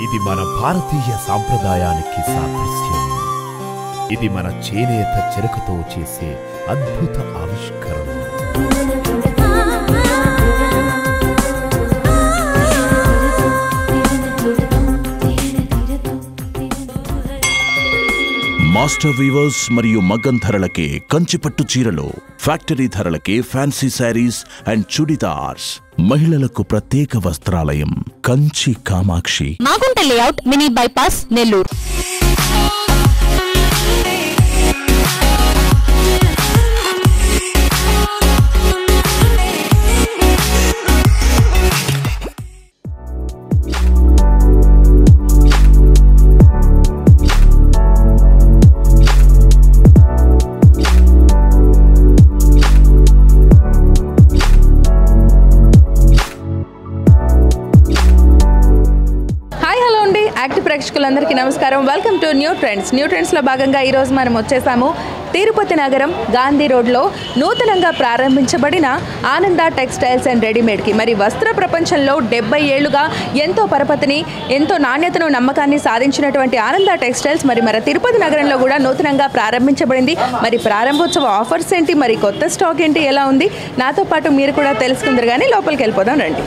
ఇది మన భారతీయ సాంప్రదాయానికి సాదృశ్యం. ఇది మన చేనేత చెరకుతో చేసే అద్భుత ఆవిష్కరణ. మాస్టర్ వీవర్స్ మరియు మగ్గం ధరలకే కంచిపట్టు చీరలు, ఫ్యాక్టరీ ధరలకే ఫ్యాన్సీ శారీస్ అండ్ చుడిదార్స్. మహిళలకు ప్రత్యేక వస్త్రాలయం Kanchi Kamakshi, Magunta layout, mini bypass, Nellore. Active ప్రేక్షకులందరికీ నమస్కారం. వెల్కమ్ టు న్యూ ట్రెండ్స్లో భాగంగా ఈరోజు మనం వచ్చేసాము తిరుపతి నగరం గాంధీ రోడ్లో నూతనంగా ప్రారంభించబడిన ఆనంద టెక్స్టైల్స్ అండ్ రెడీమేడ్కి. మరి వస్త్ర ప్రపంచంలో 70 ఏళ్లుగా ఎంతో పరపతిని, ఎంతో నాణ్యతను, నమ్మకాన్ని సాధించినటువంటి ఆనంద టెక్స్టైల్స్ మరి తిరుపతి నగరంలో కూడా నూతనంగా ప్రారంభించబడింది. మరి ప్రారంభోత్సవ ఆఫర్స్ ఏంటి, మరి కొత్త స్టాక్ ఏంటి, ఎలా ఉంది, నాతో పాటు మీరు కూడా తెలుసుకుందరు. కానీ లోపలికి వెళ్ళిపోదాం రండి.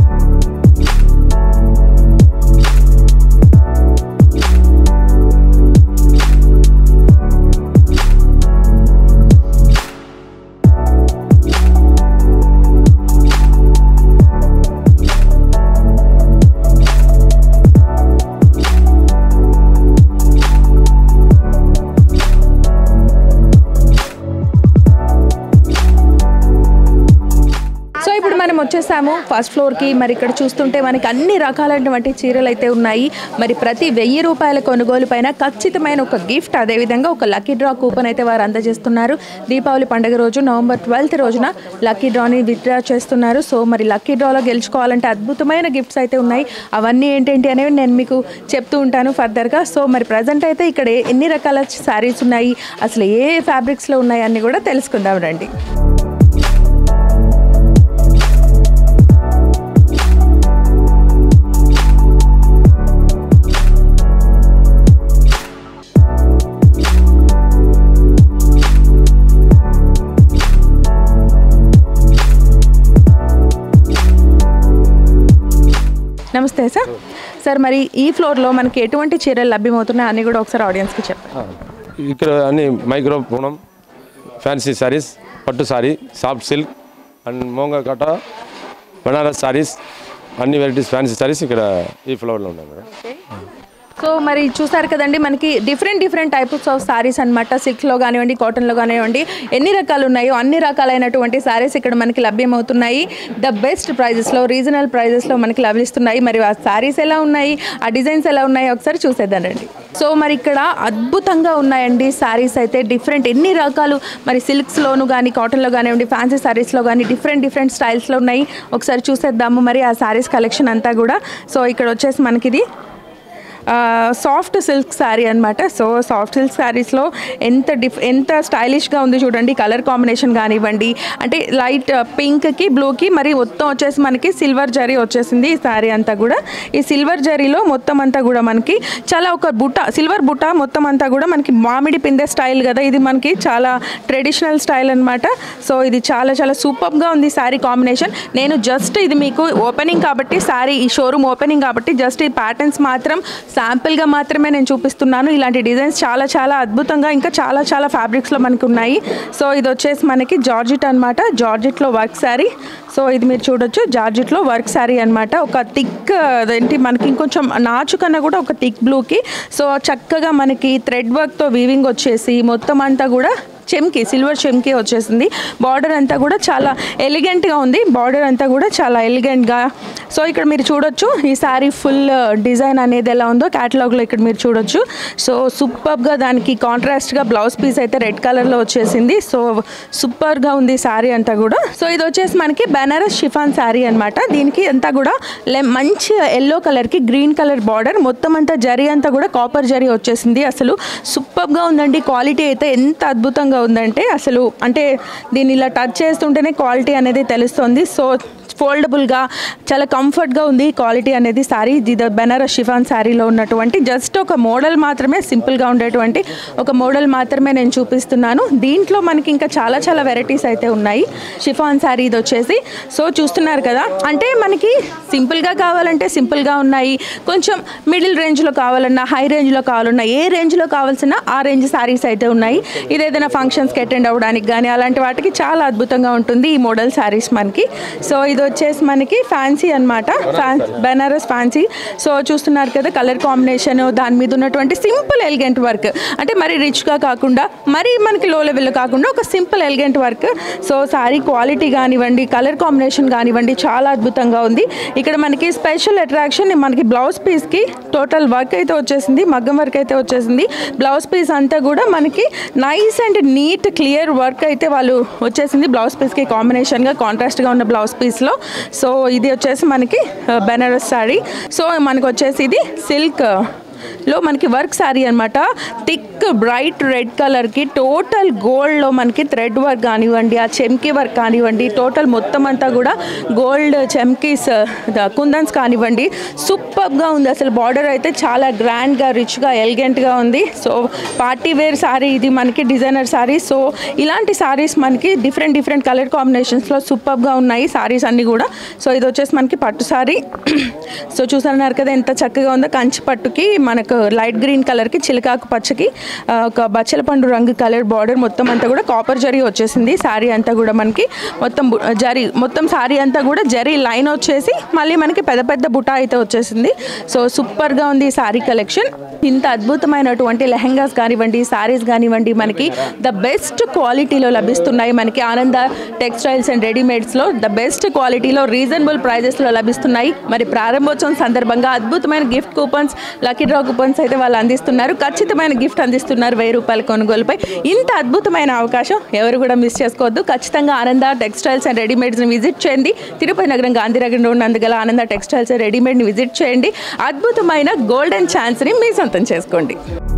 వచ్చేసాము ఫస్ట్ ఫ్లోర్కి. మరి ఇక్కడ చూస్తుంటే మనకి అన్ని రకాలైనటువంటి చీరలు అయితే ఉన్నాయి. మరి ప్రతి 1000 రూపాయల కొనుగోలు పైన ఖచ్చితమైన ఒక గిఫ్ట్, అదేవిధంగా ఒక లక్కీ డ్రా కూపన్ అయితే వారు అందజేస్తున్నారు. దీపావళి పండుగ రోజు నవంబర్ 12th రోజున లక్కీ డ్రాని విత్డ్రా చేస్తున్నారు. సో మరి లక్కీ డ్రాలో గెలుచుకోవాలంటే అద్భుతమైన గిఫ్ట్స్ అయితే ఉన్నాయి. అవన్నీ ఏంటేంటి అనేవి నేను మీకు చెప్తూ ఉంటాను ఫర్దర్గా. సో మరి ప్రజెంట్ అయితే ఇక్కడ ఎన్ని రకాల శారీస్ ఉన్నాయి, అసలు ఏ ఫ్యాబ్రిక్స్లో ఉన్నాయి అన్నీ కూడా తెలుసుకుందాం రండి. నమస్తే సార్. మరి ఈ ఫ్లోర్లో మనకి ఎటువంటి చీరలు లభ్యమవుతున్నాయి అన్నీ కూడా ఒకసారి ఆడియన్స్కి చెప్పండి. ఇక్కడ అన్ని మైక్రో పూనం, ఫ్యాన్సీ శారీస్, పట్టు శారీ, సాఫ్ట్ సిల్క్ అండ్ మోంగా కట్ట, బనారస్ శారీస్, అన్ని వెరైటీస్ ఫ్యాన్సీ శారీస్ ఇక్కడ ఈ ఫ్లోర్లో ఉన్నాయి మేడం. సో మరి చూసారు కదండి, మనకి డిఫరెంట్ టైప్స్ ఆఫ్ శారీస్ అనమాట. సిల్క్లో కానివ్వండి, కాటన్లో కానివ్వండి, ఎన్ని రకాలు ఉన్నాయో అన్ని రకాలైనటువంటి శారీస్ ఇక్కడ మనకి లభ్యమవుతున్నాయి. ద బెస్ట్ ప్రైజెస్లో, రీజనల్ ప్రైజెస్లో మనకి లభిస్తున్నాయి. మరి ఆ శారీస్ ఎలా ఉన్నాయి, ఆ డిజైన్స్ ఎలా ఉన్నాయి ఒకసారి చూసేద్దానండి. సో మరి ఇక్కడ అద్భుతంగా ఉన్నాయండి శారీస్ అయితే. ఎన్ని రకాలు, మరి సిల్క్స్లోను కానీ, కాటన్లో కానివ్వండి, ఫ్యాన్సీ శారీస్లో కానీ డిఫరెంట్ స్టైల్స్లో ఉన్నాయి. ఒకసారి చూసేద్దాము మరి ఆ శారీస్ కలెక్షన్ అంతా కూడా. సో ఇక్కడ వచ్చేసి మనకి ఇది సాఫ్ట్ సిల్క్ శారీ అనమాట. సో సాఫ్ట్ సిల్క్ శారీస్లో ఎంత స్టైలిష్గా ఉంది చూడండి. కలర్ కాంబినేషన్ కానివ్వండి, అంటే లైట్ పింక్కి బ్లూకి మరి మొత్తం వచ్చేసి మనకి సిల్వర్ జరీ వచ్చేసింది ఈ శారీ అంతా కూడా. ఈ సిల్వర్ జరీలో మొత్తం అంతా కూడా మనకి చాలా ఒక సిల్వర్ బుట్ట మొత్తం అంతా కూడా మనకి మామిడి పిందె స్టైల్ కదా, ఇది మనకి చాలా ట్రెడిషనల్ స్టైల్ అనమాట. సో ఇది చాలా సూపర్గా ఉంది శారీ కాంబినేషన్. నేను జస్ట్ ఇది మీకు ఓపెనింగ్ కాబట్టి, శారీ ఈ షోరూమ్ ఓపెనింగ్ కాబట్టి జస్ట్ ఈ ప్యాటర్న్స్ మాత్రం శాంపిల్గా మాత్రమే నేను చూపిస్తున్నాను. ఇలాంటి డిజైన్స్ చాలా అద్భుతంగా ఇంకా చాలా ఫ్యాబ్రిక్స్లో మనకి ఉన్నాయి. సో ఇది వచ్చేసి మనకి జార్జెట్ అనమాట, జార్జెట్లో వర్క్ శారీ. సో ఇది మీరు చూడొచ్చు, జార్జెట్లో వర్క్ శారీ అనమాట. ఒక థిక్ అదేంటి మనకి ఇంకొంచెం నాచు కన్నా కూడా ఒక థిక్ బ్లూకి. సో చక్కగా మనకి థ్రెడ్ వర్క్తో వీవింగ్ వచ్చేసి మొత్తం అంతా కూడా సిల్వర్ చెమ్కి వచ్చేసింది. బార్డర్ అంతా కూడా చాలా ఎలిగెంట్గా ఉంది, బార్డర్ అంతా కూడా చాలా ఎలిగెంట్గా. సో ఇక్కడ మీరు చూడొచ్చు ఈ శారీ ఫుల్ డిజైన్ అనేది ఎలా ఉందో క్యాటలాగ్లో ఇక్కడ మీరు చూడొచ్చు. సో సూపర్గా దానికి కాంట్రాస్ట్గా బ్లౌజ్ పీస్ అయితే రెడ్ కలర్లో వచ్చేసింది. సో సూపర్గా ఉంది శారీ అంతా కూడా. సో ఇది వచ్చేసి మనకి బనారస్ షిఫాన్ శారీ అనమాట. దీనికి అంతా కూడా మంచి ఎల్లో కలర్కి గ్రీన్ కలర్ బార్డర్, మొత్తం అంతా జరీ అంతా కూడా కాపర్ జరీ వచ్చేసింది. అసలు సూపర్గా ఉందండి. క్వాలిటీ అయితే ఎంత అద్భుతంగా ఉందంటే అసలు, అంటే దీన్ని ఇలా టచ్ చేస్తుంటేనే క్వాలిటీ అనేది తెలుస్తుంది. సో ఫోల్డబుల్గా చాలా కంఫర్ట్గా ఉంది క్వాలిటీ అనేది శారీ. ఇది బెనారస్ షిఫాన్ శారీలో ఉన్నటువంటి జస్ట్ ఒక మోడల్ మాత్రమే, సింపుల్గా ఉండేటువంటి ఒక మోడల్ మాత్రమే నేను చూపిస్తున్నాను. దీంట్లో మనకి ఇంకా చాలా చాలా వెరైటీస్ అయితే ఉన్నాయి. షిఫాన్ శారీ ఇది వచ్చేసి. సో చూస్తున్నారు కదా, అంటే మనకి సింపుల్గా కావాలంటే సింపుల్గా ఉన్నాయి, కొంచెం మిడిల్ రేంజ్లో కావాలన్నా, హై రేంజ్లో కావాలన్నా, ఏ రేంజ్లో కావాల్సిన ఆ రేంజ్ శారీస్ అయితే ఉన్నాయి. ఇది ఏదైనా ఫంక్షన్స్కి అటెండ్ అవ్వడానికి కానీ అలాంటి వాటికి చాలా అద్భుతంగా ఉంటుంది ఈ మోడల్ శారీస్ మనకి. సో ఇది వచ్చేసి మనకి ఫ్యాన్సీ అనమాట, బెనారస్ ఫ్యాన్సీ. సో చూస్తున్నారు కదా కలర్ కాంబినేషన్, దాని మీద ఉన్నటువంటి సింపుల్ ఎలిగెంట్ వర్క్, అంటే మరి రిచ్గా కాకుండా మరి మనకి లో లెవెల్లో కాకుండా ఒక simple elegant work. So sari quality కానివ్వండి, కలర్ కాంబినేషన్ కానివ్వండి చాలా అద్భుతంగా ఉంది. ఇక్కడ మనకి స్పెషల్ అట్రాక్షన్ మనకి బ్లౌజ్ పీస్కి టోటల్ వర్క్ అయితే వచ్చేసింది, మగ్గం వర్క్ అయితే వచ్చేసింది. బ్లౌజ్ పీస్ అంతా కూడా మనకి nice and neat clear work అయితే వాళ్ళు వచ్చేసింది బ్లౌజ్ పీస్కి కాంబినేషన్గా, కాంట్రాస్ట్గా ఉన్న బ్లౌజ్ పీస్లో. సో ఇది వచ్చేసి మనకి బెనారస్ శారీ. సో మనకు వచ్చేసి ఇది సిల్క్ లో మనకి వర్క్ శారీ అనమాట. థిక్ బ్రైట్ రెడ్ కలర్కి టోటల్ గోల్డ్లో మనకి థ్రెడ్ వర్క్ కానివ్వండి, ఆ చెమ్కీ వర్క్ కానివ్వండి, టోటల్ మొత్తం అంతా కూడా గోల్డ్ చెమ్కీస్ కుందన్స్ కానివ్వండి, సూపర్గా ఉంది అసలు. బార్డర్ అయితే చాలా గ్రాండ్గా, రిచ్గా, ఎలిగెంట్గా ఉంది. సో పార్టీ వేర్ శారీ ఇది మనకి, డిజైనర్ శారీ. సో ఇలాంటి శారీస్ మనకి డిఫరెంట్ కలర్ కాంబినేషన్స్లో సూపర్గా ఉన్నాయి శారీస్ అన్నీ కూడా. సో ఇది వచ్చేసి మనకి పట్టు శారీ. సో చూస్తున్నారు కదా ఎంత చక్కగా ఉందో, కంచి పట్టుకి మనకు లైట్ గ్రీన్ కలర్కి, చిలకాకు పచ్చకి ఒక బచ్చల పండు రంగు కలర్ బార్డర్ మొత్తం అంతా కూడా కాపర్ జరీ వచ్చేసింది. శారీ అంతా కూడా మనకి మొత్తం జరీ, మొత్తం శారీ అంతా కూడా జరీ లైన్ వచ్చేసి మళ్ళీ మనకి పెద్ద పెద్ద బుటా అయితే వచ్చేసింది. సో సూపర్గా ఉంది ఈ శారీ కలెక్షన్. ఇంత అద్భుతమైనటువంటి లెహెంగాస్ కానివ్వండి, శారీస్ కానివ్వండి మనకి ద బెస్ట్ క్వాలిటీలో లభిస్తున్నాయి. మనకి ఆనంద టెక్స్టైల్స్ అండ్ రెడీమేడ్స్లో ద బెస్ట్ క్వాలిటీలో రీజనబుల్ ప్రైజెస్లో లభిస్తున్నాయి. మరి ప్రారంభోత్సవం సందర్భంగా అద్భుతమైన gift coupons, lucky draw coupons అయితే వాళ్ళు అందిస్తున్నారు. ఖచ్చితమైన గిఫ్ట్ అందిస్తున్నారు 1000 రూపాయల కొనుగోలుపై. ఇంత అద్భుతమైన అవకాశం ఎవరు కూడా మిస్ చేసుకోవద్దు. ఖచ్చితంగా ఆనంద టెక్స్టైల్స్ అండ్ రెడీమేడ్స్ని విజిట్ చేయండి. తిరుపతి నగరం గాంధీనగర్లో ఉన్నందుగల ఆనంద టెక్స్టైల్స్ అండ్ రెడీమేడ్ని విజిట్ చేయండి. అద్భుతమైన గోల్డెన్ ఛాన్స్ని మీ సొంతం చేసుకోండి.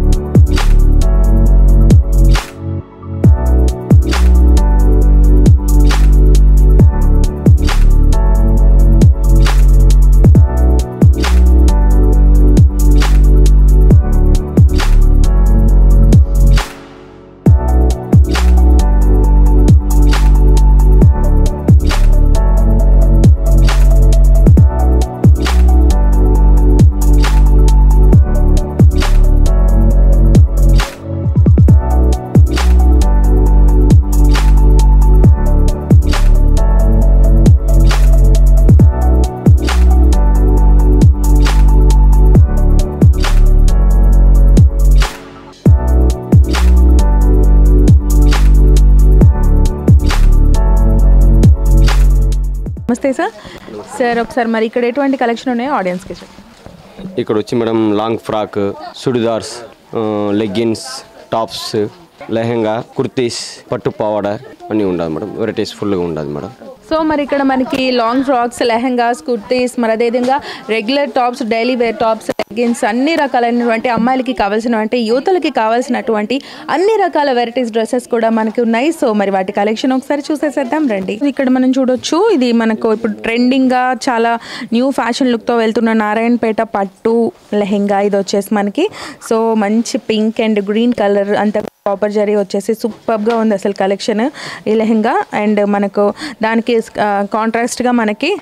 నమస్తే సార్. ఒకసారి మరి ఇక్కడ ఎటువంటి కలెక్షన్ ఉన్నాయో ఆడియన్స్కి చెప్పండి. ఇక్కడ వచ్చి madam long frock, churidars, leggings, tops, lehenga, kurtis, పట్టు పావాడ అన్నీ ఉండదు మేడం. వెరైటీస్ ఫుల్గా ఉండదు మేడం. సో మరి ఇక్కడ మనకి లాంగ్ ఫ్రాక్స్, లెహెంగాస్, కుర్తీస్, మరి అదేవిధంగా regular tops, daily wear tops, leggings, అన్ని రకాలైనటువంటి అమ్మాయిలకి కావాల్సినటువంటి, యువతలకి కావాల్సినటువంటి అన్ని రకాల వెరైటీస్ డ్రెస్సెస్ కూడా మనకి ఉన్నాయి. సో మరి వాటి కలెక్షన్ ఒకసారి చూసేసేద్దాం రండి. ఇక్కడ మనం చూడొచ్చు, ఇది మనకు ఇప్పుడు ట్రెండింగ్గా చాలా న్యూ ఫ్యాషన్ లుక్తో వెళ్తున్న నారాయణపేట పట్టు లెహెంగా. ఇది వచ్చేసి మనకి సో మంచి పింక్ అండ్ గ్రీన్ కలర్ అంతా కాపర్ జరీ వచ్చేసి సూపర్గా ఉంది అసలు కలెక్షన్ ఈ లెహెంగా. అండ్ మనకు దానికి కాంట్రాస్ట్గా మనకి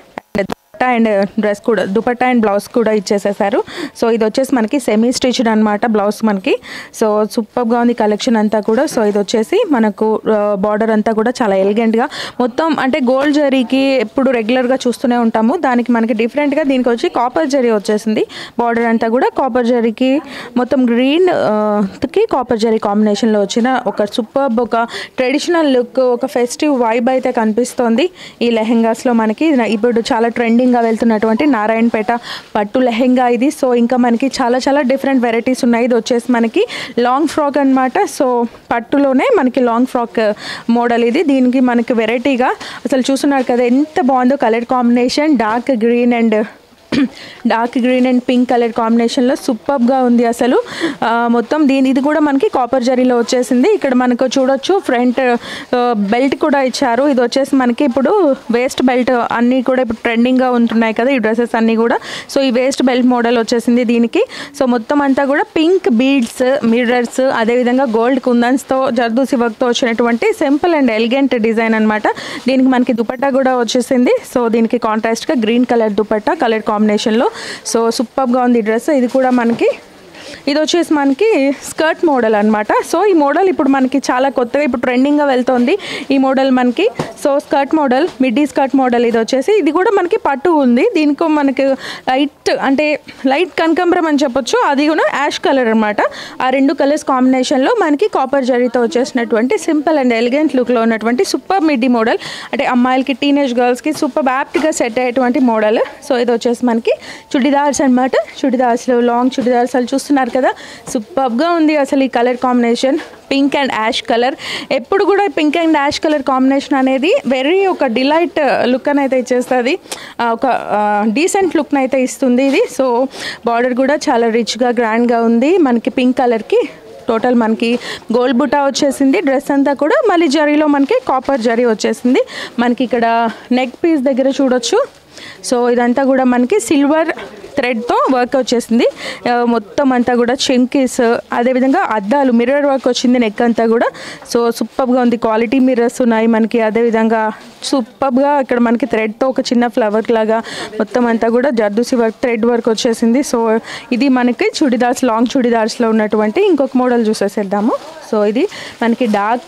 అండ్ డ్రెస్ కూడా, దుపట్టా అండ్ బ్లౌజ్ కూడా ఇచ్చేసేసారు. సో ఇది వచ్చేసి మనకి సెమీ స్టిచ్డ్ అనమాట బ్లౌజ్ మనకి. సో సూపర్గా ఉంది కలెక్షన్ అంతా కూడా. సో ఇది వచ్చేసి మనకు బార్డర్ అంతా కూడా చాలా ఎలిగెంట్గా మొత్తం, అంటే గోల్డ్ జరీకి ఎప్పుడు రెగ్యులర్గా చూస్తూనే ఉంటాము, దానికి మనకి డిఫరెంట్గా దీనికి వచ్చి కాపర్ జరీ వచ్చేసింది. బార్డర్ అంతా కూడా కాపర్ జరీకి మొత్తం గ్రీన్కి కాపర్ జరీ కాంబినేషన్లో వచ్చిన ఒక సూపర్, ఒక ట్రెడిషనల్ లుక్, ఒక ఫెస్టివ్ వైబ్ అయితే కనిపిస్తోంది ఈ లెహెంగాస్లో మనకి. ఇప్పుడు చాలా ట్రెండింగ్గా వెళ్తున్నటువంటి నారాయణపేట పట్టు లెహెంగా ఇది. సో ఇంకా మనకి చాలా డిఫరెంట్ వెరైటీస్ ఉన్నాయి. ఇది వచ్చేసి మనకి లాంగ్ ఫ్రాక్ అనమాట. సో పట్టులోనే మనకి లాంగ్ ఫ్రాక్ మోడల్ ఇది. దీనికి మనకి వెరైటీగా అసలు చూస్తున్నారు కదా ఎంత బాగుందో colour combination, dark green and dark green and pink colour కాంబినేషన్లో సూపర్గా ఉంది అసలు. మొత్తం ఇది కూడా మనకి కాపర్ జరీలో వచ్చేసింది. ఇక్కడ మనకు చూడొచ్చు ఫ్రంట్ బెల్ట్ కూడా ఇచ్చారు. ఇది వచ్చేసి మనకి ఇప్పుడు వేస్ట్ బెల్ట్ అన్నీ కూడా ఇప్పుడు ట్రెండింగ్గా ఉంటున్నాయి కదా ఈ డ్రెస్సెస్ అన్నీ కూడా. సో ఈ వేస్ట్ బెల్ట్ మోడల్ వచ్చేసింది దీనికి. సో మొత్తం అంతా కూడా పింక్ బీడ్స్, మిర్రర్స్, అదేవిధంగా గోల్డ్ కుందన్స్తో జర్దోసి వర్క్తో వచ్చినటువంటి సింపుల్ అండ్ ఎలిగెంట్ డిజైన్ అనమాట. దీనికి మనకి దుపట్టా కూడా వచ్చేసింది. సో దీనికి కాంట్రాస్ట్గా గ్రీన్ కలర్ దుపట్టా కలర్ కాంబినేషన్లో. సో సూపర్గా ఉంది డ్రెస్. ఇది కూడా మనకి ఇది వచ్చేసి మనకి స్కర్ట్ మోడల్ అనమాట. సో ఈ మోడల్ ఇప్పుడు మనకి చాలా కొత్తగా ఇప్పుడు ట్రెండింగ్గా వెళ్తుంది ఈ మోడల్ మనకి. So skirt model, midi skirt model ఇది వచ్చేసి. ఇది కూడా మనకి పట్టు ఉంది. దీనికి మనకి లైట్ కనకాంబరం అని చెప్పొచ్చు. అది కూడా యాష్ కలర్ అనమాట. ఆ రెండు కలర్స్ కాంబినేషన్లో మనకి కాపర్ జరీతో వచ్చేసినటువంటి సింపుల్ అండ్ ఎలిగెంట్ లుక్లో ఉన్నటువంటి సూపర్ మిడ్డీ మోడల్. అంటే అమ్మాయిలకి, టీనేజ్ గర్ల్స్కి సూపర్ యాప్ట్గా సెట్ అయ్యేటువంటి మోడల్. సో ఇది వచ్చేసి మనకి చుడిదార్స్ అనమాట. చుడిదార్స్లో లాంగ్ చుడిదార్స్ అసలు చూస్తున్నారు కదా, సూపర్గా ఉంది అసలు ఈ colour combination. Pink and ash colour. ఎప్పుడు కూడా pink and ash colour combination అనేది ఒక డిలైట్ లుక్ అని అయితే ఇచ్చేస్తుంది, ఒక డీసెంట్ లుక్ని అయితే ఇస్తుంది ఇది. సో బార్డర్ కూడా చాలా రిచ్గా గ్రాండ్గా ఉంది మనకి పింక్ కలర్కి. టోటల్ మనకి గోల్డ్ బుటా వచ్చేసింది. డ్రెస్ అంతా కూడా మళ్ళీ జరీలో మనకి కాపర్ జరీ వచ్చేసింది. మనకి ఇక్కడ నెక్ పీస్ దగ్గర చూడొచ్చు. సో ఇదంతా కూడా మనకి సిల్వర్ థ్రెడ్తో వర్క్ వచ్చేసింది. మొత్తం అంతా కూడా చెంకీస్, అదేవిధంగా అద్దాలు, మిర్రర్ వర్క్ వచ్చింది నెక్ అంతా కూడా. సో సూపర్గా ఉంది. క్వాలిటీ మిర్రర్స్ ఉన్నాయి మనకి. అదేవిధంగా సూపర్గా ఇక్కడ మనకి థ్రెడ్తో ఒక చిన్న ఫ్లవర్ లాగా మొత్తం అంతా కూడా జర్దోసి వర్క్, థ్రెడ్ వర్క్ వచ్చేసింది. సో ఇది మనకి చుడిదార్స్, లాంగ్ చుడిదార్స్లో ఉన్నటువంటి ఇంకొక మోడల్ చూసేసేద్దాము. సో ఇది మనకి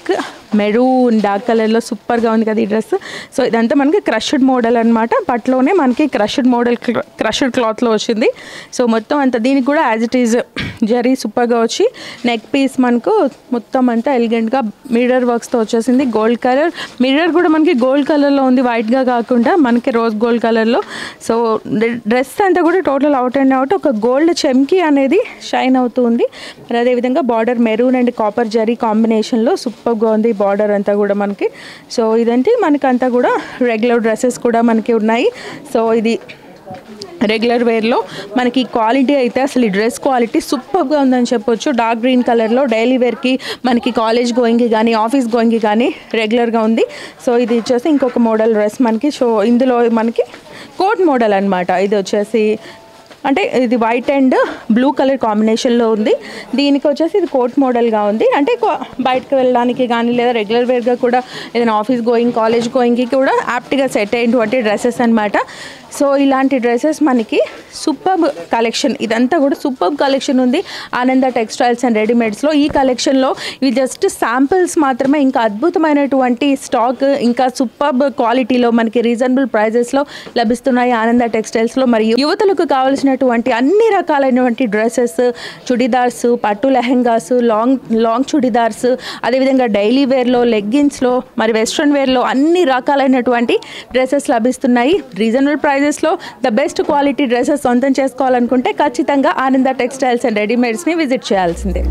మెరూన్ డార్క్ కలర్లో సూపర్గా ఉంది కదా ఈ డ్రెస్. సో ఇదంతా మనకి క్రష్డ్ మోడల్ అనమాట. పట్లోనే మనకి క్రష్డ్ మోడల్, క్రష్డ్ క్లాత్లో వచ్చింది. సో మొత్తం అంతా దీనికి కూడా యాజ్ ఇట్ ఈజ్ జరీ సూపర్గా వచ్చి నెక్ పీస్ మనకు మొత్తం అంతా ఎలిగెంట్గా మిర్రర్ వర్క్స్తో వచ్చేసింది. గోల్డ్ కలర్ మిర్రర్ కూడా మనకి గోల్డ్ కలర్లో ఉంది, వైట్గా కాకుండా మనకి రోజ్ గోల్డ్ కలర్లో. సో డ్రెస్ అంతా కూడా టోటల్ అవుట్ అండ్ అవుట్ ఒక గోల్డ్ చెమ్కీ అనేది షైన్ అవుతూ ఉంది. మరి అదేవిధంగా border maroon and copper zari కాంబినేషన్లో సూపర్గా ఉంది బార్డర్ అంతా కూడా మనకి. సో ఇదంటే మనకి అంతా కూడా రెగ్యులర్ డ్రెస్సెస్ కూడా మనకి ఉన్నాయి. సో ఇది రెగ్యులర్ వేర్లో మనకి క్వాలిటీ అయితే అసలు ఈ డ్రెస్ క్వాలిటీ సూపర్గా ఉందని చెప్పొచ్చు. డార్క్ గ్రీన్ కలర్లో డైలీ వేర్కి, మనకి కాలేజ్ గోయింగ్కి కానీ, ఆఫీస్ గోయింగ్కి కానీ రెగ్యులర్గా ఉంది. సో ఇది వచ్చేసి ఇంకొక మోడల్ డ్రెస్ మనకి. సో ఇందులో మనకి కోట్ మోడల్ అనమాట. ఇది వచ్చేసి అంటే ఇది వైట్ అండ్ బ్లూ కలర్ కాంబినేషన్లో ఉంది. దీనికి వచ్చేసి ఇది కోట్ మోడల్గా ఉంది. అంటే బయటకు వెళ్ళడానికి కానీ లేదా రెగ్యులర్ వేర్గా కూడా ఏదైనా ఆఫీస్ గోయింగ్, కాలేజ్ గోయింగ్కి కూడా యాప్ట్గా సెట్ అయినటువంటి డ్రెస్సెస్ అనమాట. సో ఇలాంటి డ్రెస్సెస్ మనకి సూపర్బ్ కలెక్షన్, ఇదంతా కూడా సూపర్బ్ కలెక్షన్ ఉంది ఆనంద టెక్స్టైల్స్ అండ్ రెడీమేడ్స్లో. ఈ కలెక్షన్లో ఇవి జస్ట్ శాంపిల్స్ మాత్రమే. ఇంకా అద్భుతమైనటువంటి స్టాక్, ఇంకా సూపర్బ్ క్వాలిటీలో మనకి రీజనబుల్ ప్రైజెస్లో లభిస్తున్నాయి ఆనంద టెక్స్టైల్స్లో. మరియు యువతలకు కావాల్సినటువంటి అన్ని రకాలైనటువంటి డ్రెస్సెస్, చుడిదార్స్, పట్టు లెహెంగాస్, లాంగ్ చుడిదార్స్, అదేవిధంగా డైలీ వేర్లో, లెగ్గిన్స్లో, మరి వెస్ట్రన్ వేర్లో అన్ని రకాలైనటువంటి డ్రెస్సెస్ లభిస్తున్నాయి రీజనబుల్ ప్రైజెస్లో. ద బెస్ట్ క్వాలిటీ డ్రెస్సెస్ సొంతం చేసుకోవాలనుకుంటే ఖచ్చితంగా ఆనంద టెక్స్టైల్స్ అండ్ రెడీమేడ్స్ని విజిట్ చేయాల్సిందే.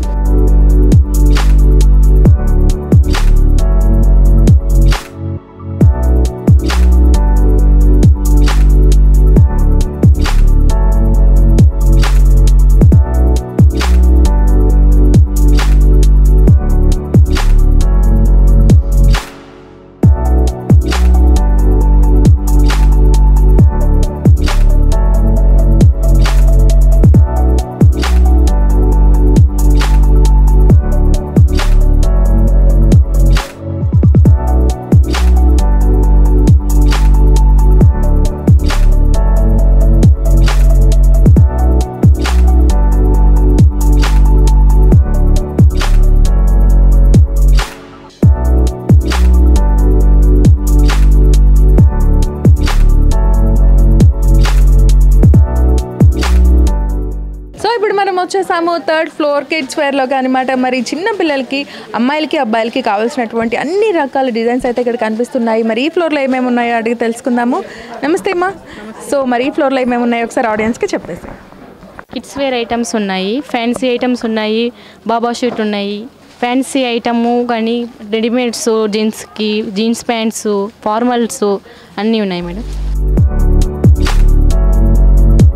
వచ్చేసాము థర్డ్ ఫ్లోర్ కిడ్స్ వేర్లో అనమాట. మరి చిన్న పిల్లలకి, అమ్మాయిలకి, అబ్బాయిలకి కావాల్సినటువంటి అన్ని రకాల డిజైన్స్ అయితే ఇక్కడ కనిపిస్తున్నాయి. మరి ఈ ఫ్లోర్లో ఏమేమి ఉన్నాయో అడిగి తెలుసుకుందాము. నమస్తే అమ్మా. సో మరి ఈ ఫ్లోర్లో ఏమేమి ఉన్నాయో ఒకసారి ఆడియన్స్కి చెప్పేసి. కిడ్స్ వేర్ ఐటమ్స్ ఉన్నాయి, ఫ్యాన్సీ ఐటమ్స్ ఉన్నాయి, బాబా షూట్ ఉన్నాయి, ఫ్యాన్సీ ఐటము కానీ రెడీమేడ్స్, జీన్స్కి జీన్స్ ప్యాంట్స్, ఫార్మల్స్ అన్నీ ఉన్నాయి మేడం.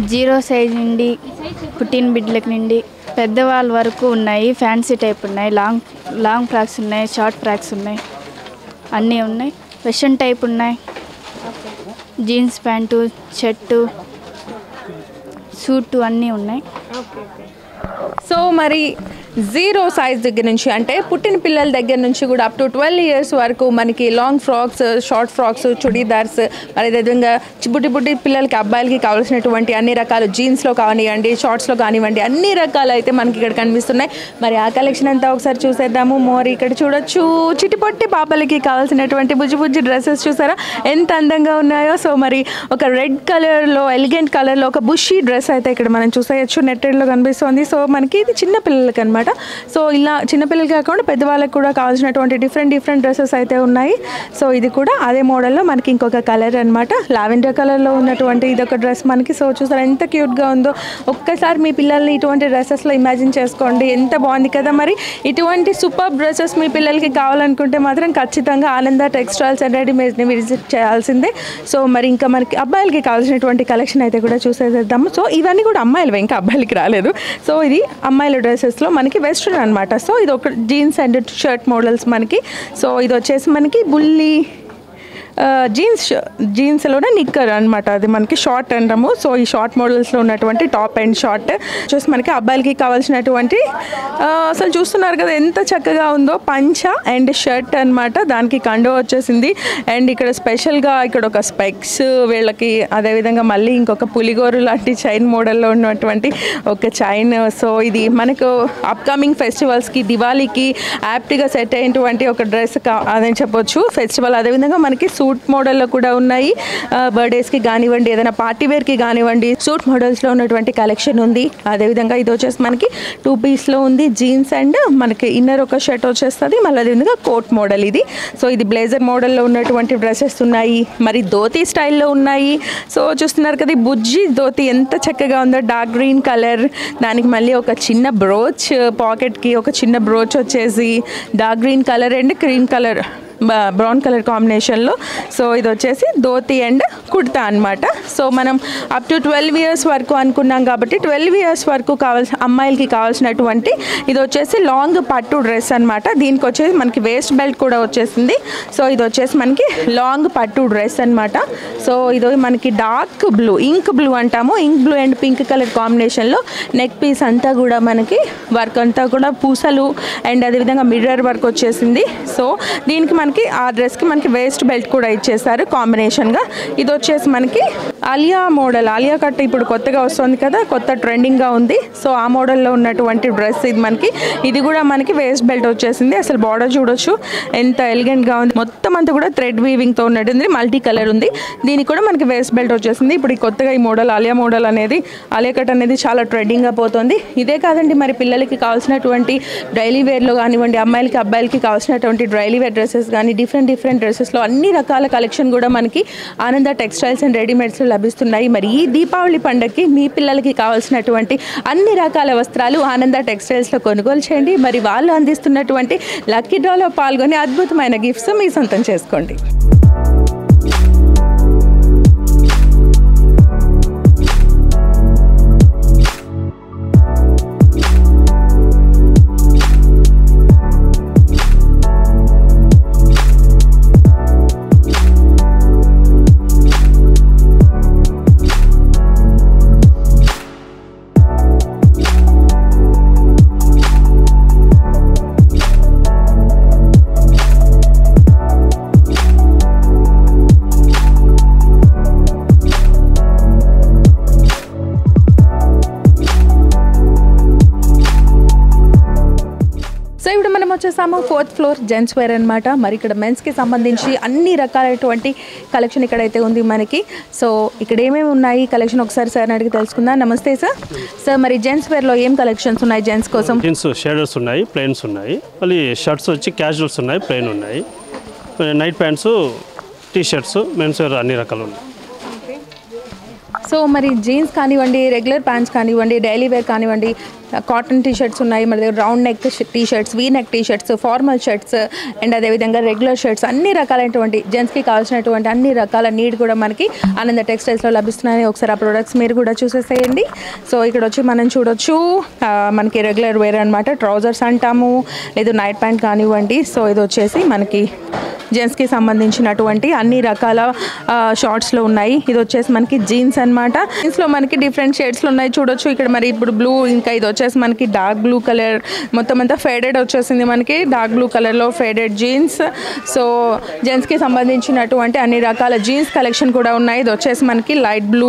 జీరో సైజ్ నుండి పుట్టిన బిడ్డలకు నుండి పెద్దవాళ్ళ వరకు ఉన్నాయి. ఫ్యాన్సీ టైప్ ఉన్నాయి, లాంగ్ ఫ్రాక్స్ ఉన్నాయి, షార్ట్ ఫ్రాక్స్ ఉన్నాయి, అన్నీ ఉన్నాయి. వెస్ట్రన్ టైప్ ఉన్నాయి, జీన్స్ ప్యాంటు, షర్టు, సూటు అన్నీ ఉన్నాయి. సో మరి జీరో సైజ్ దగ్గర నుంచి అంటే పుట్టిన పిల్లల దగ్గర నుంచి కూడా అప్ టు 12 years వరకు మనకి long frocks, short frocks, churidars, మరి అదేవిధంగా బుడ్డి పిల్లలకి అబ్బాయిలకి కావాల్సినటువంటి అన్ని రకాలు జీన్స్లో కానివ్వండి, షార్ట్స్లో కానివ్వండి, అన్ని రకాలు అయితే మనకి ఇక్కడ కనిపిస్తున్నాయి. మరి ఆ కలెక్షన్ అంతా ఒకసారి చూసేద్దాము. మోర్ ఇక్కడ చూడొచ్చు చిటిపొట్టి పాపలకి కావాల్సినటువంటి బుజ్జి డ్రెస్సెస్ చూసారా ఎంత అందంగా ఉన్నాయో. సో మరి ఒక రెడ్ కలర్లో, ఎలిగెంట్ కలర్లో ఒక బుషీ డ్రెస్ అయితే ఇక్కడ మనం చూసేయచ్చు, నెట్టెడ్లో కనిపిస్తుంది. సో మనకి ఇది చిన్న పిల్లలకి అనమాట. సో ఇలా చిన్నపిల్లలకి కాకుండా పెద్దవాళ్ళకి కూడా కావాల్సినటువంటి డిఫరెంట్ డ్రెస్సెస్ అయితే ఉన్నాయి. సో ఇది కూడా అదే మోడల్లో మనకి ఇంకొక కలర్ అనమాట, లావెండర్ కలర్లో ఉన్నటువంటి ఇదొక డ్రెస్ మనకి. సో చూసారా ఎంత క్యూట్గా ఉందో. ఒక్కసారి మీ పిల్లల్ని ఇటువంటి డ్రెస్సెస్లో ఇమాజిన్ చేసుకోండి, ఎంత బాగుంది కదా. మరి ఇటువంటి సూపర్ డ్రెస్సెస్ మీ పిల్లలకి కావాలనుకుంటే మాత్రం ఖచ్చితంగా ఆనంద టెక్స్టైల్స్ అండ్ రెడీమేడ్ని విజిట్ చేయాల్సిందే. సో మరి ఇంకా మనకి అబ్బాయిలకి కావాల్సినటువంటి కలెక్షన్ అయితే కూడా చూసేద్దాము. సో ఇవన్నీ కూడా అమ్మాయిలు, ఇంకా అబ్బాయిలకి రాలేదు. సో ఇది అమ్మాయిల డ్రెస్సెస్లో మనకి వెస్ట్రన్ అనమాట. సో ఇది ఒక జీన్స్ అండ్ షర్ట్ మోడల్స్ మనకి. సో ఇది వచ్చేసి మనకి బుల్లి జీన్స్లోనే నిక్కర్ అనమాట, అది మనకి షార్ట్ అంటాము. సో ఈ షార్ట్ మోడల్స్లో ఉన్నటువంటి టాప్ అండ్ షార్ట్ వచ్చేసి మనకి అబ్బాయిలకి కావాల్సినటువంటి అసలు చూస్తున్నారు కదా ఎంత చక్కగా ఉందో, పంచ అండ్ షర్ట్ అనమాట. దానికి కండో వచ్చేసింది. అండ్ ఇక్కడ స్పెషల్గా ఇక్కడ ఒక స్పెక్స్ వీళ్ళకి, అదేవిధంగా మళ్ళీ ఇంకొక పులిగోరు లాంటి చైన్ మోడల్లో ఉన్నటువంటి ఒక చైన్. సో ఇది మనకు అప్కమింగ్ ఫెస్టివల్స్కి, దివాళీకి యాప్ట్గా సెట్ అయినటువంటి ఒక డ్రెస్ అదని చెప్పొచ్చు, ఫెస్టివల్. అదేవిధంగా మనకి సూట్ మోడల్లో కూడా ఉన్నాయి, బర్త్డేస్కి కానివ్వండి, ఏదైనా పార్టీ వేర్కి కానివ్వండి, సూట్ మోడల్స్లో ఉన్నటువంటి కలెక్షన్ ఉంది. అదేవిధంగా ఇది వచ్చేసి మనకి 2 pieceలో ఉంది, జీన్స్ అండ్ మనకి ఇన్నర్ ఒక షర్ట్ వచ్చేస్తుంది, మళ్ళీ అదేవిధంగా కోట్ మోడల్ ఇది. సో ఇది బ్లేజర్ మోడల్లో ఉన్నటువంటి డ్రెస్సెస్ ఉన్నాయి, మరి ధోతీ స్టైల్లో ఉన్నాయి. సో చూస్తున్నారు కదా బుజ్జి ధోతీ ఎంత చక్కగా ఉందో, డార్క్ గ్రీన్ కలర్, దానికి మళ్ళీ ఒక చిన్న బ్రోచ్, పాకెట్కి ఒక చిన్న బ్రోచ్ వచ్చేసి dark green colour and cream colour, brown colour కాంబినేషన్లో. సో ఇది వచ్చేసి ధోతి అండ్ కుర్తా అనమాట. సో మనం అప్ టు 12 years వరకు అనుకున్నాం కాబట్టి 12 years వరకు అమ్మాయిలకి కావాల్సినటువంటి ఇది వచ్చేసి లాంగ్ పట్టు డ్రెస్ అనమాట. దీనికి వచ్చేసి మనకి వేస్ట్ బెల్ట్ కూడా వచ్చేసింది. సో ఇది వచ్చేసి మనకి లాంగ్ పట్టు డ్రెస్ అనమాట. సో ఇది మనకి డార్క్ బ్లూ, ఇంక్ బ్లూ అంటాము, ink blue and pink colour కాంబినేషన్లో నెక్ పీస్ అంతా కూడా మనకి వర్క్ అంతా కూడా పూసలు అండ్ అదేవిధంగా మిర్రర్ వర్క్ వచ్చేసింది. సో దీనికి మనకి ఆ డ్రెస్కి మనకి వేస్ట్ బెల్ట్ కూడా ఇచ్చేసారు కాంబినేషన్గా. ఇది వచ్చేసి మనకి ఆలియా మోడల్, ఆలియా కట్ ఇప్పుడు కొత్తగా వస్తుంది కదా, కొత్త ట్రెండింగ్గా ఉంది. సో ఆ మోడల్లో ఉన్నటువంటి డ్రెస్ ఇది మనకి. ఇది కూడా మనకి వేస్ట్ బెల్ట్ వచ్చేసింది. అసలు బార్డర్ చూడొచ్చు ఎంత ఎలిగెంట్గా ఉంది, మొత్తం అంతా కూడా థ్రెడ్ వీవింగ్తో ఉన్నట్టుంది, మల్టీ కలర్ ఉంది. దీనికి కూడా మనకి వేస్ట్ బెల్ట్ వచ్చేసింది. ఇప్పుడు ఈ కొత్తగా ఈ మోడల్ ఆలియా మోడల్ అనేది, ఆలియా కట్ అనేది చాలా ట్రెండింగ్గా పోతుంది. ఇదే కాదండి, మరి పిల్లలకి కావాల్సినటువంటి డైలీ వేర్లో కానివ్వండి, అమ్మాయిలకి అబ్బాయిలకి కావాల్సినటువంటి డైలీ వేర్ డ్రెస్సెస్ కానీ డిఫరెంట్ డ్రెస్సెస్లో అన్ని రకాల కలెక్షన్ కూడా మనకి ఆనంద టెక్స్టైల్స్ అండ్ రెడీమేడ్స్లో లభిస్తున్నాయి. మరి ఈ దీపావళి పండుగకి మీ పిల్లలకి కావాల్సినటువంటి అన్ని రకాల వస్త్రాలు ఆనంద టెక్స్టైల్స్లో కొనుగోలు చేయండి. మరి వాళ్ళు అందిస్తున్నటువంటి లక్కీ డ్రాలో పాల్గొని అద్భుతమైన గిఫ్ట్స్ మీ సొంతం చేసుకోండి. వచ్చేసాము 4th floor జెంట్స్ వేర్ అనమాట. మరి ఇక్కడ మెన్స్కి సంబంధించి అన్ని రకాలైనటువంటి కలెక్షన్ ఇక్కడైతే ఉంది మనకి. సో ఇక్కడ ఏమేమి ఉన్నాయి కలెక్షన్ ఒకసారి సార్ అడిగి తెలుసుకుందాం. నమస్తే సార్. సార్ మరి జెంట్స్ వేర్లో ఏం కలెక్షన్స్ ఉన్నాయి జెంట్స్ కోసం? జీన్స్ షేడర్స్ ఉన్నాయి, ప్లెయిన్స్ ఉన్నాయి, మళ్ళీ షర్ట్స్ వచ్చి క్యాజువల్స్ ఉన్నాయి, ప్లెయిన్ ఉన్నాయి, night pants, T shirts, men's wear అన్ని రకాలు ఉన్నాయి. సో మరి జీన్స్ కానివ్వండి, రెగ్యులర్ ప్యాంట్స్ కానివ్వండి, డైలీ వేర్ కానివ్వండి, కాటన్ టీ షర్ట్స్ ఉన్నాయి, మన దగ్గర round neck T shirts, V neck T shirts, formal shirts and అదేవిధంగా రెగ్యులర్ షర్ట్స్, అన్ని రకాలైనటువంటి జెంట్స్కి కావాల్సినటువంటి అన్ని రకాల నీడ్ కూడా మనకి ఆనంద టెక్స్టైల్స్లో లభిస్తున్నాయి. ఒకసారి ఆ ప్రొడక్ట్స్ మీరు కూడా చూసేసేయండి. సో ఇక్కడ వచ్చి మనం చూడొచ్చు మనకి రెగ్యులర్ వేర్ అనమాట, ట్రౌజర్స్ అంటాము, లేదు నైట్ ప్యాంట్ కానివ్వండి. సో ఇది వచ్చేసి మనకి జెంట్స్కి సంబంధించినటువంటి అన్ని రకాల షార్ట్స్లో ఉన్నాయి. ఇది వచ్చేసి మనకి జీన్స్ అనమాట. జీన్స్లో మనకి డిఫరెంట్ షేడ్స్లో ఉన్నాయి చూడొచ్చు. ఇక్కడ మరి ఇప్పుడు బ్లూ, ఇంకా ఇది వచ్చేసి మనకి డార్క్ బ్లూ కలర్, మొత్తం అంతా ఫేడెడ్ వచ్చేసింది మనకి, డార్క్ బ్లూ కలర్లో ఫేడెడ్ జీన్స్. సో జెంట్స్కి సంబంధించినటువంటి అన్ని రకాల జీన్స్ కలెక్షన్ కూడా ఉన్నాయి. ఇది వచ్చేసి మనకి లైట్ బ్లూ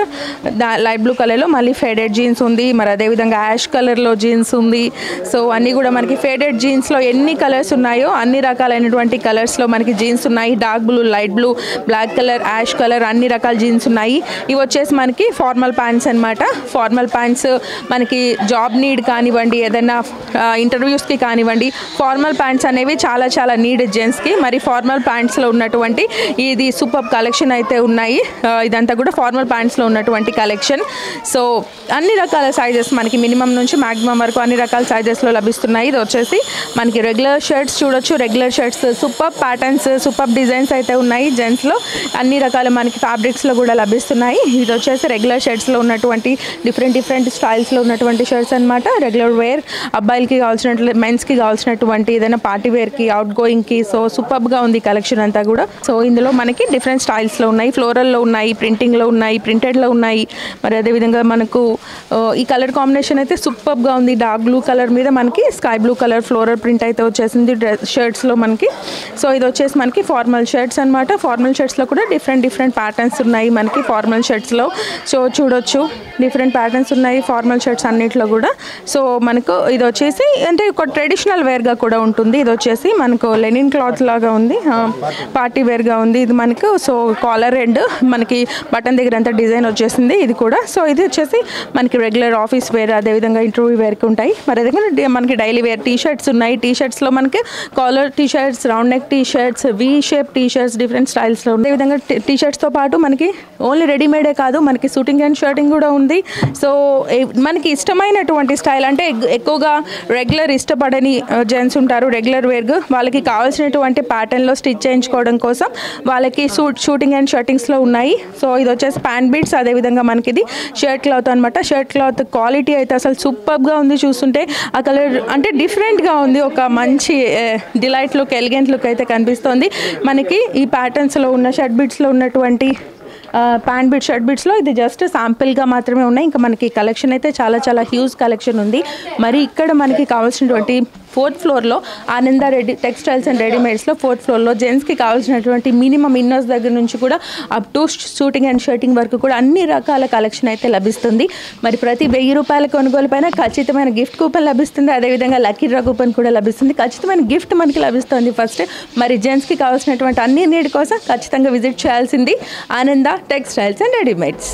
కలర్లో మళ్ళీ ఫేడెడ్ జీన్స్ ఉంది, మరి అదేవిధంగా యాష్ కలర్లో జీన్స్ ఉంది. సో అన్నీ కూడా మనకి ఫేడెడ్ జీన్స్లో ఎన్ని కలర్స్ ఉన్నాయో అన్ని రకాలైనటువంటి కలర్స్లో మనకి జీన్స్ ఉన్నాయి. Dark blue, light blue, black colour, ash colour, అన్ని రకాల జీన్స్ ఉన్నాయి. ఇవి వచ్చేసి మనకి ఫార్మల్ ప్యాంట్స్ అనమాట. ఫార్మల్ ప్యాంట్స్ మనకి జాబ్ నీడ్ కానివ్వండి, ఏదైనా ఇంటర్వ్యూస్కి కానివ్వండి, ఫార్మల్ ప్యాంట్స్ అనేవి చాలా చాలా నీడ్ జెంట్స్కి. మరి ఫార్మల్ ప్యాంట్స్లో ఉన్నటువంటి ఇది సూపర్ కలెక్షన్ అయితే ఉన్నాయి. ఇదంతా కూడా ఫార్మల్ ప్యాంట్స్లో ఉన్నటువంటి కలెక్షన్. సో అన్ని రకాల సైజెస్ మనకి మినిమం నుంచి మ్యాక్సిమం వరకు అన్ని రకాల సైజెస్లో లభిస్తున్నాయి. ఇది వచ్చేసి మనకి రెగ్యులర్ షర్ట్స్ చూడొచ్చు. Regular shirts super patterns, super designs అయితే ఉన్నాయి. జెంట్స్లో అన్ని రకాల మనకి ఫ్యాబ్రిక్స్లో కూడా లభిస్తున్నాయి. ఇది వచ్చేసి రెగ్యులర్ షర్ట్స్లో ఉన్నటువంటి డిఫరెంట్ స్టైల్స్లో ఉన్నటువంటి షర్ట్స్ అనమాట. రెగ్యులర్ వేర్ అబ్బాయిలకి కావాల్సినట్లు, మెన్స్కి కావాల్సినటువంటి ఏదైనా పార్టీ వేర్కి, అవుట్ గోయింగ్కి. సో సూపర్గా ఉంది కలెక్షన్ అంతా కూడా. సో ఇందులో మనకి డిఫరెంట్ స్టైల్స్లో ఉన్నాయి, ఫ్లోరల్లో ఉన్నాయి, ప్రింటింగ్లో ఉన్నాయి, ప్రింటెడ్లో ఉన్నాయి. మరి అదేవిధంగా మనకు ఈ కలర్ కాంబినేషన్ అయితే సూపర్గా ఉంది. డార్క్ బ్లూ కలర్ మీద మనకి sky blue colour floral print అయితే వచ్చేసింది షర్ట్స్లో మనకి. సో ఇది వచ్చేసి మనకి ఫార్మల్ షర్ట్స్ అనమాట. ఫార్మల్ షర్ట్స్లో కూడా డిఫరెంట్ ప్యాటర్న్స్ ఉన్నాయి మనకి ఫార్మల్ షర్ట్స్లో. సో చూడొచ్చు డిఫరెంట్ ప్యాటర్న్స్ ఉన్నాయి ఫార్మల్ షర్ట్స్ అన్నిట్లో కూడా. సో మనకు ఇది వచ్చేసి అంటే ఒక ట్రెడిషనల్ వేర్గా కూడా ఉంటుంది. ఇది వచ్చేసి మనకు లెనిన్ క్లాత్ లాగా ఉంది, పార్టీ వేర్గా ఉంది ఇది మనకు. సో కాలర్ ఎండ్ మనకి బటన్ దగ్గర అంతా డిజైన్ వచ్చేసింది ఇది కూడా. సో ఇది వచ్చేసి మనకి రెగ్యులర్ ఆఫీస్ వేర్, అదేవిధంగా ఇంటర్వ్యూ వేర్కి ఉంటాయి. మరి అదేవిధంగా మనకి డైలీ వేర్ టీ షర్ట్స్ ఉన్నాయి. టీ షర్ట్స్లో మనకి collar T shirts, round neck T shirts, V shape T shirts different స్టైల్స్లో ఉన్నాయి. అదేవిధంగా టీ షర్ట్స్తో పాటు మనకి ఓన్లీ రెడీమేడే కాదు, మనకి షూటింగ్ అండ్ షర్టింగ్ కూడా ఉంది. సో మనకి ఇష్టమైనటువంటి స్టైల్ అంటే ఎక్కువగా రెగ్యులర్ ఇష్టపడని జెంట్స్ ఉంటారు, రెగ్యులర్ వేర్గా వాళ్ళకి కావాల్సినటువంటి ప్యాటర్న్లో స్టిచ్ చేయించుకోవడం కోసం వాళ్ళకి షూటింగ్ అండ్ షర్టింగ్స్లో ఉన్నాయి. సో ఇది వచ్చేసి ప్యాంట్ బీట్స్, అదేవిధంగా మనకి ఇది షర్ట్ క్లాత్ అనమాట. షర్ట్ క్లాత్ క్వాలిటీ అయితే అసలు సూపర్గా ఉంది. చూస్తుంటే ఆ కలర్ అంటే డిఫరెంట్గా ఉంది, ఒక మంచి డిలైట్ లుక్, ఎలిగెంట్ లుక్ అయితే కనిపిస్తుంది మనకి. ఈ ప్యాటర్న్స్లో ఉన్న షర్ట్ బీట్స్లో ఉన్నటువంటి ప్యాంట్ బీట్, షర్ట్ బీట్స్లో ఇది జస్ట్ శాంపిల్గా మాత్రమే ఉన్నాయి. ఇంకా మనకి కలెక్షన్ అయితే చాలా చాలా హ్యూజ్ కలెక్షన్ ఉంది. మరి ఇక్కడ మనకి కావాల్సినటువంటి 4th ఫ్లోర్లో ఆనంద టెక్స్టైల్స్ అండ్ రెడీమేడ్స్లో 4th ఫ్లోర్లో జెంట్స్కి కావాల్సినటువంటి మినిమం ఇన్నర్స్ దగ్గర నుంచి కూడా up to suiting and shirting వరకు కూడా అన్ని రకాల కలెక్షన్ అయితే లభిస్తుంది. మరి ప్రతి 1000 రూపాయల కొనుగోలు పైన ఖచ్చితమైన గిఫ్ట్ కూపన్ లభిస్తుంది, అదేవిధంగా లక్కీ డ్రా కూపన్ కూడా లభిస్తుంది. ఖచ్చితమైన గిఫ్ట్ మనకి లభిస్తుంది ఫస్ట్. మరి జెంట్స్కి కావాల్సినటువంటి అన్ని నీడ్ కోసం ఖచ్చితంగా విజిట్ చేయాల్సింది ఆనంద టెక్స్టైల్స్ అండ్ రెడీమేడ్స్.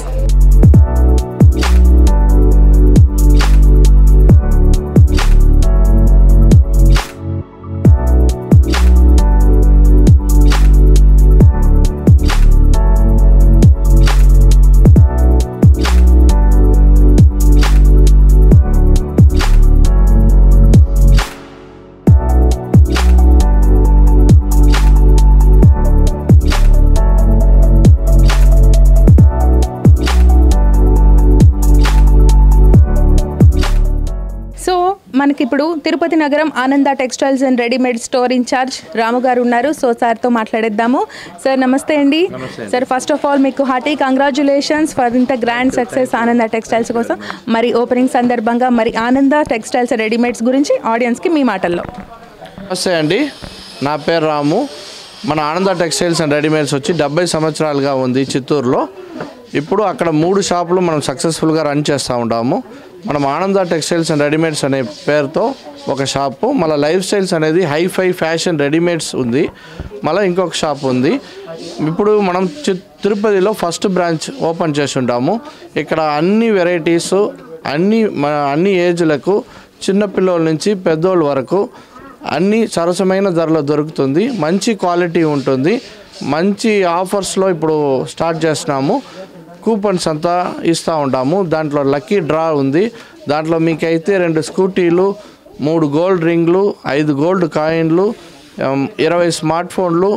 మనకి ఇప్పుడు తిరుపతి నగరం Ananda textiles and readymade store incharge Ramu garu ఉన్నారు. సో సార్తో మాట్లాడేద్దాము. సార్ నమస్తే అండి. సార్ ఫస్ట్ ఆఫ్ ఆల్ మీకు హార్టీ కంగ్రాచులేషన్స్ ఫర్ ఇంత గ్రాండ్ సక్సెస్ ఆనంద టెక్స్టైల్స్ కోసం. మరి ఓపెనింగ్ సందర్భంగా మరి ఆనంద టెక్స్టైల్స్ అండ్ రెడీమేడ్స్ గురించి ఆడియన్స్కి మీ మాటల్లో. నమస్తే అండి, నా పేరు రాము. మన ఆనంద టెక్స్టైల్స్ అండ్ రెడీమేడ్స్ వచ్చి 70 సంవత్సరాలుగా ఉంది చిత్తూరులో. ఇప్పుడు అక్కడ 3 షాపులు మనం సక్సెస్ఫుల్గా రన్ చేస్తూ ఉంటాము. మనం ఆనంద టెక్స్టైల్స్ అండ్ రెడీమేడ్స్ అనే పేరుతో ఒక షాపు, మళ్ళీ లైఫ్ స్టైల్స్ అనేది హైఫై ఫ్యాషన్ రెడీమేడ్స్ ఉంది, మళ్ళీ ఇంకొక షాప్ ఉంది. ఇప్పుడు మనం తిరుపతిలో ఫస్ట్ బ్రాంచ్ ఓపెన్ చేసి ఉంటాము. ఇక్కడ అన్ని వెరైటీస్ అన్ని ఏజ్లకు, చిన్నపిల్లల నుంచి పెద్దోళ్ళ వరకు అన్ని సరసమైన ధరలో దొరుకుతుంది. మంచి క్వాలిటీ ఉంటుంది. మంచి ఆఫర్స్లో ఇప్పుడు స్టార్ట్ చేస్తున్నాము. కూపన్స్ అంతా ఇస్తూ ఉంటాము. దాంట్లో లక్కీ డ్రా ఉంది. దాంట్లో మీకైతే 2 స్కూటీలు, 3 గోల్డ్ రింగ్లు, 5 గోల్డ్ కాయిన్లు, 20 స్మార్ట్ ఫోన్లు,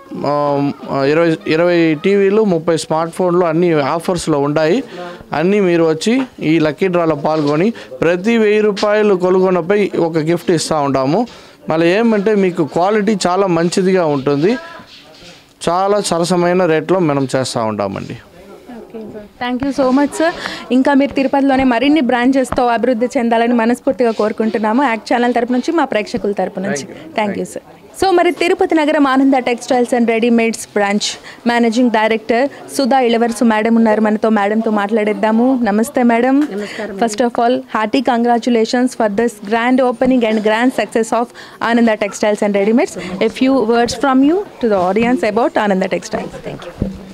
20 టీవీలు, 30 స్మార్ట్ ఫోన్లు అన్నీ ఆఫర్స్లో ఉన్నాయి. అన్నీ మీరు వచ్చి ఈ లక్కీ డ్రాలో పాల్గొని ప్రతి 1000 రూపాయలు కొనుగోలుపై ఒక గిఫ్ట్ ఇస్తూ ఉంటాము. మళ్ళీ ఏమంటే మీకు క్వాలిటీ చాలా మంచిదిగా ఉంటుంది. చాలా సరసమైన రేట్లో మనం చేస్తూ ఉంటామండి. Thank you so much sir. ఇంకా మీరు తిరుపతిలోనే మరిన్ని బ్రాంచెస్తో అభివృద్ధి చెందాలని మనస్ఫూర్తిగా కోరుకుంటున్నాము యాక్ట్ ఛానల్ తరపు నుంచి, మా ప్రేక్షకుల తరపు నుంచి. Thank you sir. సో మరి తిరుపతి నగరం Ananda textiles and readymades branch managing director Sudha Ilavarasu madam ఉన్నారు మనతో. మేడంతో మాట్లాడేద్దాము. నమస్తే madam. First of all hearty congratulations for this grand opening and grand success of Ananda textiles and readymades. A few words from you to the audience about Ananda textiles. Thank you.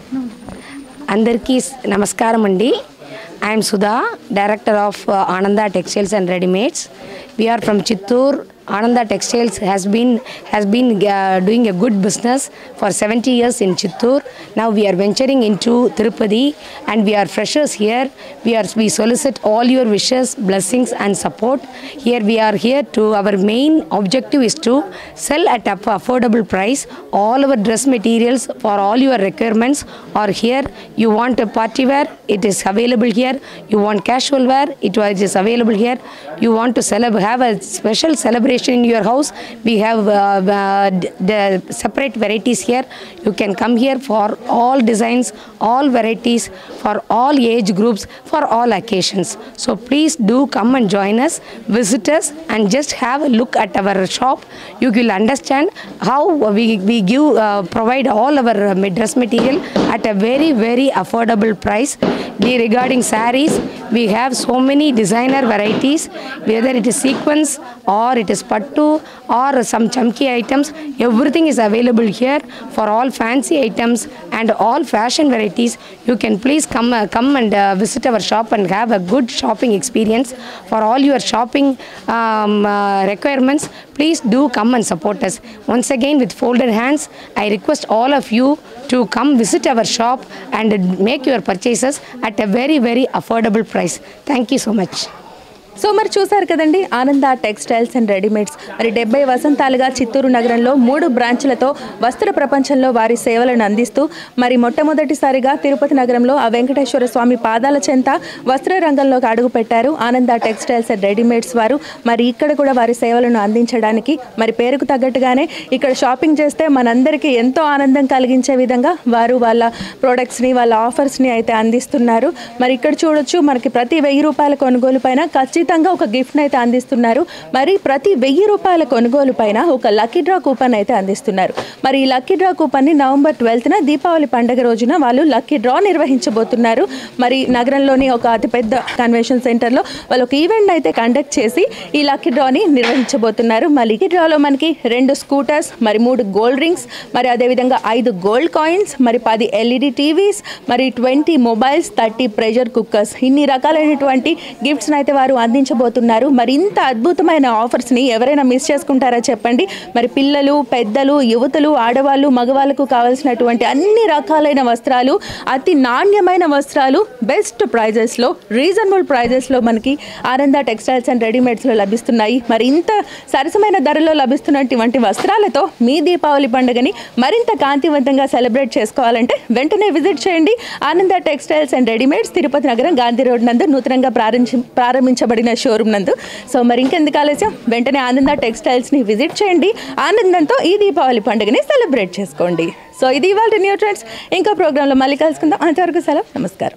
అందరికీ నమస్కారం అండి. I'm Sudha, director of Ananda textiles and readymades. We are from Chittoor. Ananda Textiles has been doing a good business for 70 years in Chittoor. Now we are venturing into Tirupati and we are freshers here. We solicit all your wishes, blessings and support. We are here to, our main objective is to sell at an affordable price. All our dress materials for all your requirements are here. You want a party wear, it is available here. You want casual wear, it is available here. You want to have a special celebration in your house, we have the separate varieties here. You can come here for all designs, all varieties, for all age groups, for all occasions. So please do come and join us, visit us and just have a look at our shop. You will understand how we provide all our dress material at a very, very affordable price. Regarding sarees, we have so many designer varieties, whether it is sequins or it is pattu or some chunky items. Everything is available here. For all fancy items and all fashion varieties, you can please come and visit our shop and have a good shopping experience. For all your shopping requirements, please do come and support us. Once again, with folded hands, I request all of you to come visit our shop and make your purchases at a very, very affordable price. Thank you so much. So మరి చూసారు కదండి, ఆనంద textiles and readymades మరి 70 వసంతాలుగా చిత్తూరు నగరంలో 3 బ్రాంచ్లతో వస్త్ర ప్రపంచంలో వారి సేవలను అందిస్తూ మరి మొట్టమొదటిసారిగా తిరుపతి నగరంలో ఆ వెంకటేశ్వర స్వామి పాదాల చెంత వస్త్ర రంగంలోకి అడుగుపెట్టారు ఆనంద టెక్స్టైల్స్ అండ్ రెడీమేడ్స్ వారు. మరి ఇక్కడ కూడా వారి సేవలను అందించడానికి మరి పేరుకు తగ్గట్టుగానే ఇక్కడ షాపింగ్ చేస్తే మనందరికీ ఎంతో ఆనందం కలిగించే విధంగా వారు వాళ్ళ ప్రోడక్ట్స్ని, వాళ్ళ ఆఫర్స్ని అయితే అందిస్తున్నారు. మరి ఇక్కడ చూడొచ్చు, మనకి ప్రతి 1000 రూపాయల కొనుగోలు పైన ఖచ్చితంగా ఒక గిఫ్ట్ని అయితే అందిస్తున్నారు. మరి ప్రతి 1000 రూపాయల కొనుగోలు పైన ఒక లక్కీ డ్రా కూపన్ అయితే అందిస్తున్నారు. మరి ఈ లక్కీ డ్రా కూపన్ని నవంబర్ 12న దీపావళి పండుగ రోజున వాళ్ళు లక్కీ డ్రా నిర్వహించబోతున్నారు. మరి నగరంలోని ఒక అతిపెద్ద కన్వెన్షన్ సెంటర్లో వాళ్ళు ఒక ఈవెంట్ అయితే కండక్ట్ చేసి ఈ లక్కీ డ్రాని నిర్వహించబోతున్నారు. మరి లక్కీ డ్రాలో మనకి 2 స్కూటర్స్, మరి 3 గోల్డ్ రింగ్స్, మరి అదేవిధంగా 5 గోల్డ్ కాయిన్స్, మరి 10 LED టీవీస్, మరి 20 మొబైల్స్, 30 ప్రెషర్ కుక్కర్స్, ఇన్ని రకాలైనటువంటి గిఫ్ట్స్ని అయితే వారు అందించబోతున్నారు. మరి ఇంత అద్భుతమైన ఆఫర్స్ని ఎవరైనా మిస్ చేసుకుంటారా చెప్పండి. మరి పిల్లలు, పెద్దలు, యువతులు, ఆడవాళ్ళు, మగవాళ్ళకు కావాల్సినటువంటి అన్ని రకాలైన వస్త్రాలు, అతి నాణ్యమైన వస్త్రాలు బెస్ట్ ప్రైజెస్లో, రీజనబుల్ ప్రైజెస్లో మనకి ఆనంద టెక్స్టైల్స్ అండ్ రెడీమేడ్స్లో లభిస్తున్నాయి. మరి ఇంత సరసమైన ధరలో లభిస్తున్నటువంటి వస్త్రాలతో మీ దీపావళి పండుగని మరింత కాంతివంతంగా సెలబ్రేట్ చేసుకోవాలంటే వెంటనే విజిట్ చేయండి ఆనంద టెక్స్టైల్స్ అండ్ రెడీమేడ్స్, తిరుపతి నగరం గాంధీ రోడ్ నందు నూతనంగా ప్రారంభించబడిన షోరూమ్ నందు. సో మరి ఇంకెందుకు ఆలస్యం, వెంటనే ఆనంద టెక్స్టైల్స్ని విజిట్ చేయండి. ఆనందంతో ఈ దీపావళి పండుగని సెలబ్రేట్ చేసుకోండి. సో ఇది ఇవాళ న్యూ ట్రెండ్స్. ఇంకో ప్రోగ్రాంలో మళ్ళీ కలుసుకుందాం. అంతవరకు సెలవు, నమస్కారం.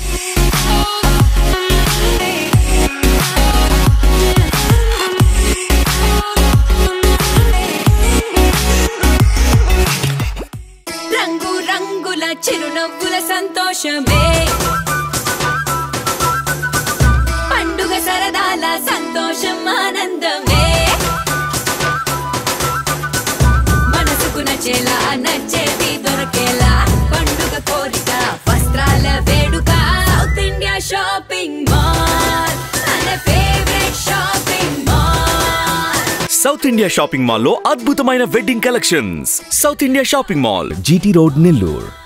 రంగు రంగుల చిరునవ్వుల సంతోషమే, పండుగ సరదాల సంతోషం ఆనందమే, మనసుకు నచ్చేలా నచ్చేది దొరకేలా పండుగ కోరిక వస్త్రాల వేడుక. సౌత్ ఇండియా షాపింగ్ మాల్ మన favourite shopping mall. South India Shopping Mall లో అద్భుతమైన wedding collections. South India Shopping Mall, GT road, Nellore.